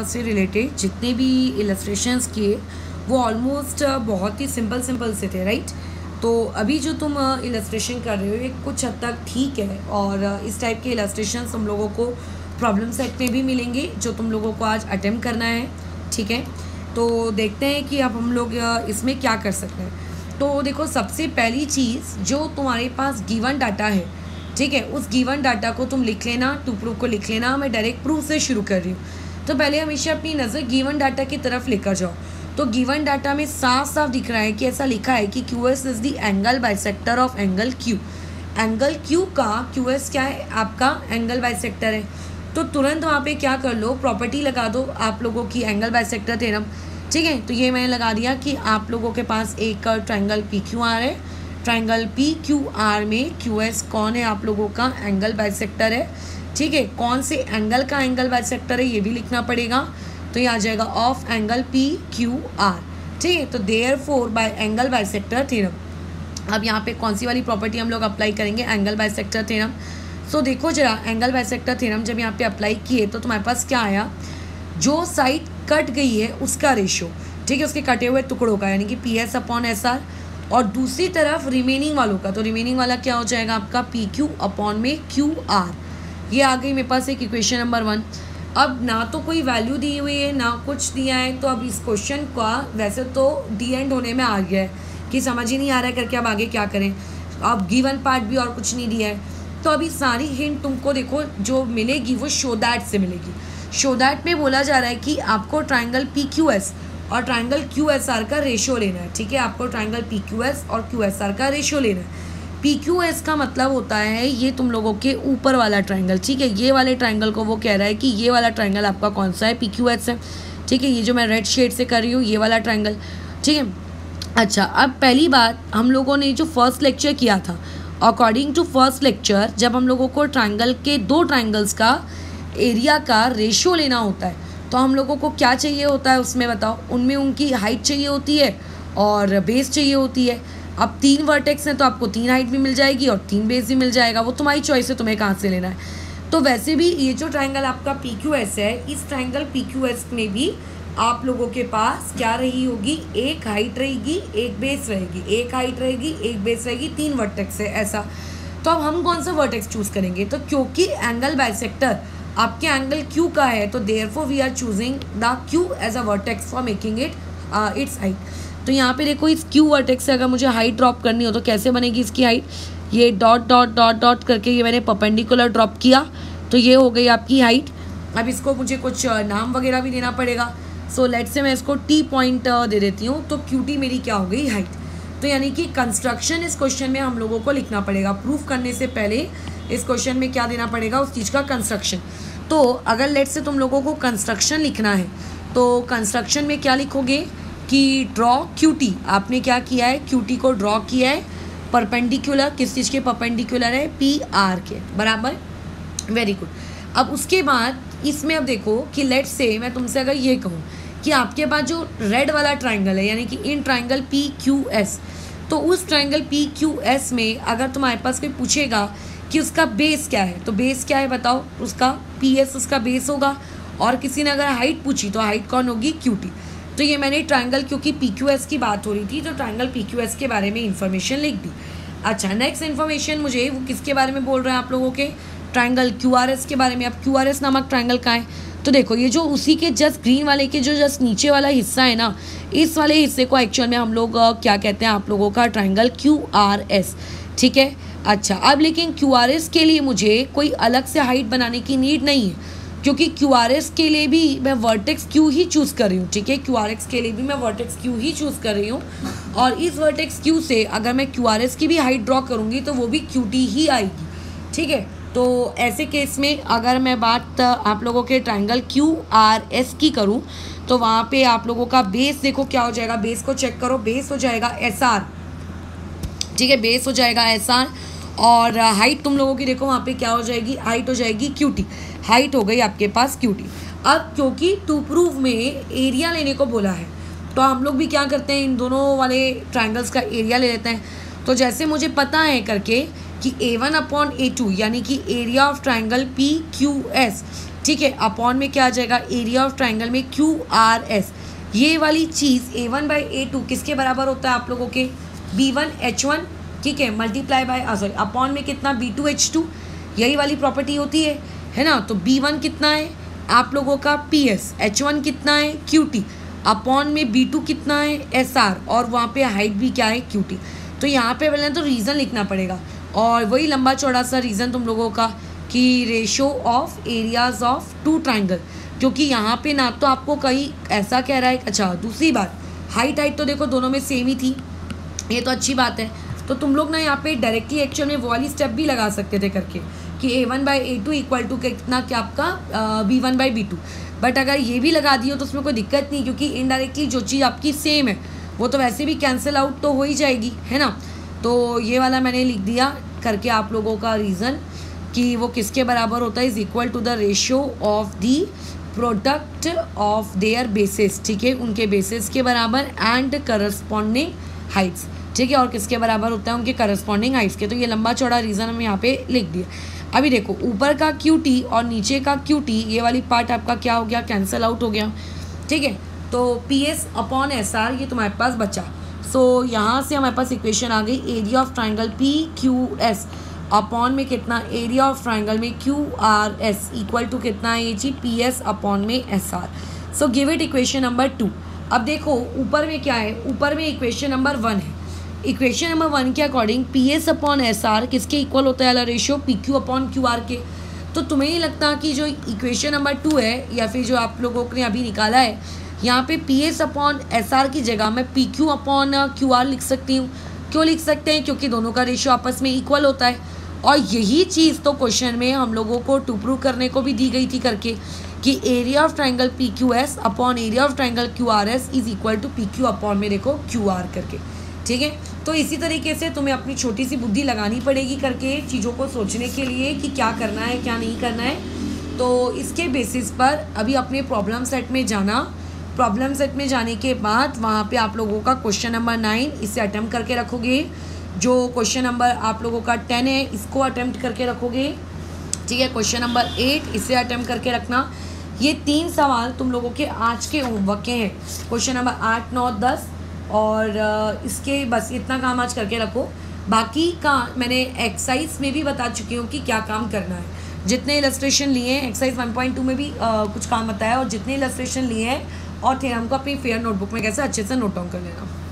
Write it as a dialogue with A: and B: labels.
A: से रिलेटेड जितने भी इलस्ट्रेशंस किए वो ऑलमोस्ट बहुत ही सिंपल से थे, राइट। तो अभी जो तुम इलस्ट्रेशन कर रहे हो ये कुछ हद तक ठीक है, और इस टाइप के इलस्ट्रेशंस हम लोगों को प्रॉब्लम सेट में भी मिलेंगे जो तुम लोगों को आज अटेम्प्ट करना है, ठीक है। तो देखते हैं कि अब हम लोग इसमें क्या कर सकते हैं। तो देखो, सबसे पहली चीज़ जो तुम्हारे पास गिवन डाटा है, ठीक है, उस गिवन डाटा को तुम लिख लेना, टू प्रूफ को लिख लेना। मैं डायरेक्ट प्रूफ से शुरू कर रही हूँ, तो पहले हमेशा अपनी नज़र गिवन डाटा की तरफ लेकर जाओ। तो गिवन डाटा में साफ साफ दिख रहा है कि ऐसा लिखा है कि QS is the angle bisector of angle Q। Angle Q का QS क्या है, आपका एंगल बाइसेक्टर है। तो तुरंत वहाँ पे क्या कर लो, प्रॉपर्टी लगा दो आप लोगों की, एंगल बाइसेक्टर थ्योरम, ठीक है। तो ये मैंने लगा दिया कि आप लोगों के पास एक ट्रायंगल PQR है। ट्रायंगल PQR में QS कौन है, आप लोगों का एंगल बाइसेक्टर है, ठीक है। कौन से एंगल का एंगल बाइसेक्टर है ये भी लिखना पड़ेगा। तो ये आ जाएगा ऑफ एंगल PQR, ठीक है। तो therefore by angle bisector theorem, अब यहाँ पे कौन सी वाली प्रॉपर्टी हम लोग अप्लाई करेंगे, एंगल बाइसेक्टर थ्योरम। सो देखो जरा, एंगल बाइसेक्टर थ्योरम जब यहाँ पे अप्लाई किए तो तुम्हारे पास क्या आया, जो साइड कट गई है उसका रेशो, ठीक है, उसके कटे हुए टुकड़ों का, यानी कि PS अपॉन SR, और दूसरी तरफ रिमेनिंग वालों का, तो रिमेनिंग वाला क्या हो जाएगा आपका PQ अपॉन में QR। ये आ गई मेरे पास एक इक्वेशन नंबर 1। अब ना तो कोई वैल्यू दी हुई है ना कुछ दिया है, तो अब इस क्वेश्चन का वैसे तो डी एंड होने में आ गया है कि समझ ही नहीं आ रहा है करके अब आगे क्या करें। अब गिवन पार्ट भी और कुछ नहीं दिया है, तो अभी सारी हिंट तुमको देखो जो मिलेगी वो शो दैट से मिलेगी। शो दैट में बोला जा रहा है कि आपको ट्रायंगल PQS और ट्रायंगल QSR का रेशो लेना है, ठीक है। आपको ट्रायंगल PQS और QSR का रेशो लेना है। PQS का मतलब होता है ये तुम लोगों के ऊपर वाला ट्रायंगल, ठीक है। ये वाले ट्रायंगल को वो कह रहा है कि ये वाला ट्रायंगल आपका कौन सा है, PQS है, ठीक है। ये जो मैं रेड शेड से कर रही हूँ ये वाला ट्रायंगल, ठीक है। अच्छा, अब पहली बात, हम लोगों ने जो फर्स्ट लेक्चर किया था, अकॉर्डिंग टू फर्स्ट लेक्चर, जब हम लोगों को ट्रायंगल के दो ट्रायंगल्स का एरिया का रेशो लेना होता है तो हम लोगों को क्या चाहिए होता है उसमें बताओ। उनमें उनकी हाइट चाहिए होती है और बेस चाहिए होती है। अब 3 वर्टेक्स हैं तो आपको 3 हाइट भी मिल जाएगी और 3 बेस भी मिल जाएगा, वो तुम्हारी चॉइस है तुम्हें कहाँ से लेना है। तो वैसे भी ये जो ट्रायंगल आपका PQS है, इस ट्रायंगल PQS में भी आप लोगों के पास क्या रही होगी, एक हाइट रहेगी एक बेस रहेगी, एक हाइट रहेगी एक बेस रहेगी, 3 वर्टेक्स है ऐसा। तो अब हम कौन सा वर्टेक्स चूज़ करेंगे, तो क्योंकि एंगल बाइसेक्टर आपके एंगल Q का है तो therefore we are choosing the Q as a vertex for making it its height. तो यहाँ पे देखो, इस Q वर्टेक्स से अगर मुझे हाइट ड्रॉप करनी हो तो कैसे बनेगी इसकी हाइट, ये डॉट डॉट डॉट डॉट करके ये मैंने परपेंडिकुलर ड्रॉप किया तो ये हो गई आपकी हाइट। अब इसको मुझे कुछ नाम वगैरह भी देना पड़ेगा। सो लेट से मैं इसको T पॉइंट दे देती हूँ, तो QT मेरी क्या हो गई, हाइट। तो यानी कि कंस्ट्रक्शन इस क्वेश्चन में हम लोगों को लिखना पड़ेगा। प्रूफ करने से पहले इस क्वेश्चन में क्या देना पड़ेगा, उस चीज़ का कंस्ट्रक्शन। तो अगर लेट से तुम लोगों को कंस्ट्रक्शन लिखना है तो कंस्ट्रक्शन में क्या लिखोगे कि ड्रॉ QT। आपने क्या किया है, QT को ड्रॉ किया है परपेंडिकुलर, किस चीज़ के परपेंडिकुलर है, PR के बराबर, वेरी गुड। अब उसके बाद इसमें अब देखो कि लेट से मैं तुमसे अगर ये कहूँ कि आपके पास जो रेड वाला ट्रायंगल है, यानी कि इन ट्रायंगल PQS, तो उस ट्रायंगल PQS में अगर तुम्हारे पास कोई पूछेगा कि उसका बेस क्या है, तो बेस क्या है बताओ, उसका PS उसका बेस होगा। और किसी ने अगर हाइट पूछी तो हाइट कौन होगी, QT। तो ये मैंने ट्रायंगल, क्योंकि PQS की बात हो रही थी तो ट्रायंगल PQS के बारे में इंफॉर्मेशन लिख दी। अच्छा, नेक्स्ट इन्फॉर्मेशन मुझे वो किसके बारे में बोल रहे हैं आप लोगों के, ट्रायंगल QRS के बारे में। अब QRS नामक ट्रायंगल का है, तो देखो ये जो उसी के जस्ट ग्रीन वाले के जो जस्ट नीचे वाला हिस्सा है ना, इस वाले हिस्से को एक्चुअल में हम लोग क्या कहते हैं आप लोगों का, ट्रायंगल QRS, ठीक है। अच्छा, अब लेकिन QRS के लिए मुझे कोई अलग से हाइट बनाने की नीड नहीं है, क्योंकि QRS के लिए भी मैं वर्टेक्स Q ही चूज़ कर रही हूँ, ठीक है। QRS के लिए भी मैं वर्टेक्स Q ही चूज़ कर रही हूँ, और इस वर्टेक्स Q से अगर मैं QRS की भी हाइट ड्रॉ करूँगी तो वो भी QT ही आएगी, ठीक है। तो ऐसे केस में अगर मैं बात आप लोगों के ट्रायंगल QRS की करूँ तो वहाँ पे आप लोगों का बेस देखो क्या हो जाएगा, बेस को चेक करो, बेस हो जाएगा SR, ठीक है, बेस हो जाएगा SR। और हाइट तुम लोगों की देखो वहाँ पे क्या हो जाएगी, हाइट हो जाएगी QT, हाइट हो गई आपके पास QT। अब क्योंकि टू प्रूव में एरिया लेने को बोला है तो हम लोग भी क्या करते हैं, इन दोनों वाले ट्रायंगल्स का एरिया ले लेते हैं। तो जैसे मुझे पता है करके कि A1/A2 यानी कि एरिया ऑफ ट्रायंगल PQS ठीक है, अपॉन में क्या आ जाएगा, एरिया ऑफ ट्राइंगल में QRS, ये वाली चीज़ A1/A2 किसके बराबर होता है आप लोगों के, B1H1, ठीक है, मल्टीप्लाई बाय सॉरी अपॉन में कितना, B2H2, यही वाली प्रॉपर्टी होती है ना। तो B1 कितना है आप लोगों का PS, H1 कितना है QT, अपॉन में B2 कितना है SR, और वहाँ पे हाइट भी क्या है QT। तो यहाँ पे पहले तो रीज़न लिखना पड़ेगा, और वही लंबा चौड़ा सा रीज़न तुम लोगों का कि ratio of areas of two triangle, क्योंकि यहाँ पे ना तो आपको कहीं ऐसा कह रहा है। अच्छा, दूसरी बात, हाइट तो देखो दोनों में सेम ही थी, ये तो अच्छी बात है। तो तुम लोग ना यहाँ पे डायरेक्टली एक्चुअल में वो वाली स्टेप भी लगा सकते थे करके कि A1/A2 इक्वल टू कितना, क्या आपका B1/B2, बट अगर ये भी लगा दियो तो उसमें कोई दिक्कत नहीं, क्योंकि इनडायरेक्टली जो चीज़ आपकी सेम है वो तो वैसे भी कैंसिल आउट तो हो ही जाएगी, है ना। तो ये वाला मैंने लिख दिया करके आप लोगों का रीज़न कि वो किसके बराबर होता है, is equal to the ratio of the product of their bases, ठीक है, उनके बेसिस के बराबर, एंड करस्पॉन्डिंग हाइट्स, ठीक है, और किसके बराबर होता है, उनके करस्पॉन्डिंग हाइट्स के। तो ये लंबा चौड़ा रीज़न हम यहाँ पे लिख दिया। अभी देखो ऊपर का QT और नीचे का QT, ये वाली पार्ट आपका क्या हो गया, कैंसिल आउट हो गया, ठीक है। तो PS अपॉन SR ये तुम्हारे पास बचा। सो यहाँ से हमारे पास इक्वेशन आ गई, area of triangle PQS upon में कितना, एरिया ऑफ ट्राइंगल में QRS इक्वल टू कितना है ये जी, PS अपॉन में SR। So give it equation number 2। अब देखो ऊपर में क्या है, ऊपर में इक्वेशन नंबर 1 है। इक्वेशन नंबर 1 के अकॉर्डिंग PS अपॉन SR किसके इक्वल होता है वाला रेशियो, PQ अपॉन QR के। तो तुम्हें नहीं लगता कि जो इक्वेशन नंबर 2 है या फिर जो आप लोगों ने अभी निकाला है, यहाँ पे PS अपॉन SR की जगह मैं PQ अपॉन QR लिख सकती हूँ। क्यों लिख सकते हैं, क्योंकि दोनों का रेशियो आपस में इक्वल होता है। और यही चीज़ तो क्वेश्चन में हम लोगों को टू प्रूव करने को भी दी गई थी करके कि area of triangle PQS upon area of triangle QRS is equal to PQ upon में देखो QR करके, ठीक है। तो इसी तरीके से तुम्हें अपनी छोटी सी बुद्धि लगानी पड़ेगी करके चीज़ों को सोचने के लिए कि क्या करना है क्या नहीं करना है। तो इसके बेसिस पर अभी अपने प्रॉब्लम सेट में जाना, प्रॉब्लम सेट में जाने के बाद वहाँ पे आप लोगों का क्वेश्चन नंबर 9 इसे अटेम्प्ट करके रखोगे, जो क्वेश्चन नंबर आप लोगों का 10 है इसको अटेम्प्ट करके रखोगे, ठीक है। क्वेश्चन नंबर 8 इसे अटेम्प्ट करके रखना। ये 3 सवाल तुम लोगों के आज के होमवर्क के हैं, क्वेश्चन नंबर 8, 9, 10, और इसके बस इतना काम आज करके रखो। बाकी का मैंने एक्सरसाइज में भी बता चुकी हूँ कि क्या काम करना है। जितने इलस्ट्रेशन लिए हैं एक्सरसाइज 1.2 में भी कुछ काम बताया, और जितने इलस्ट्रेशन लिए हैं और थे हमको अपनी फेयर नोटबुक में कैसे अच्छे से नोट डाउन कर लेना।